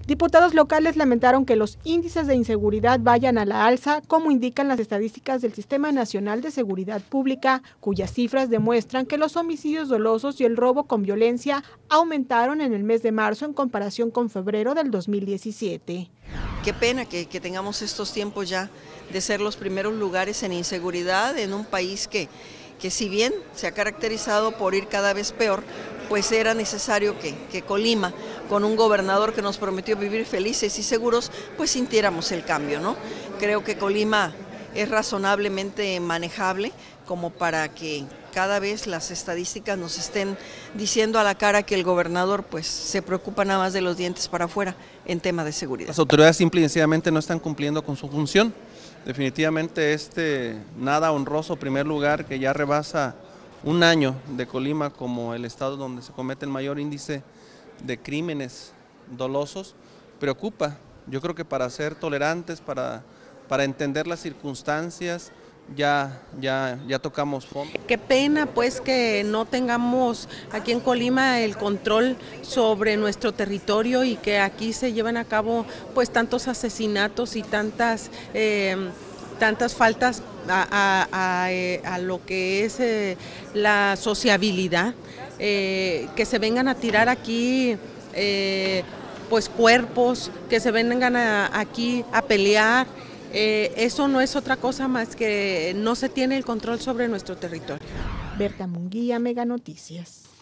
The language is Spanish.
Diputados locales lamentaron que los índices de inseguridad vayan a la alza, como indican las estadísticas del Sistema Nacional de Seguridad Pública, cuyas cifras demuestran que los homicidios dolosos y el robo con violencia aumentaron en el mes de marzo en comparación con febrero del 2017. Qué pena que tengamos estos tiempos ya de ser los primeros lugares en inseguridad en un país que si bien se ha caracterizado por ir cada vez peor, pues era necesario que Colima, con un gobernador que nos prometió vivir felices y seguros, pues sintiéramos el cambio, ¿no? Creo que Colima es razonablemente manejable como para que cada vez las estadísticas nos estén diciendo a la cara que el gobernador pues se preocupa nada más de los dientes para afuera en tema de seguridad. Las autoridades simple y sencillamente no están cumpliendo con su función. Definitivamente nada honroso primer lugar que ya rebasa un año de Colima como el estado donde se comete el mayor índice de crímenes dolosos, preocupa. Yo creo que para ser tolerantes, para entender las circunstancias, ya tocamos fondo. Qué pena pues que no tengamos aquí en Colima el control sobre nuestro territorio y que aquí se lleven a cabo pues tantos asesinatos y tantas faltas a lo que es la sociabilidad, que se vengan a tirar aquí pues cuerpos, que se vengan aquí a pelear. Eso no es otra cosa más que no se tiene el control sobre nuestro territorio. Berta Munguía, Mega Noticias.